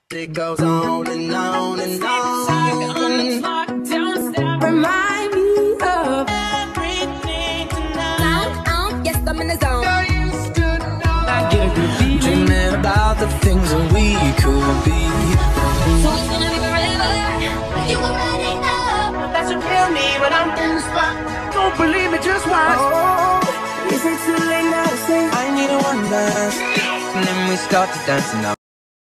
It goes on and on and on. Remind me of everything tonight. Yes, I'm in the zone. I get a good feeling. Dreaming about the things that we could be. So it's gonna be forever. You already know. That's what tell me when I'm in the spot. Don't believe me, just watch. Oh, is it too late now to say I need a one dance, and then we start to dance now.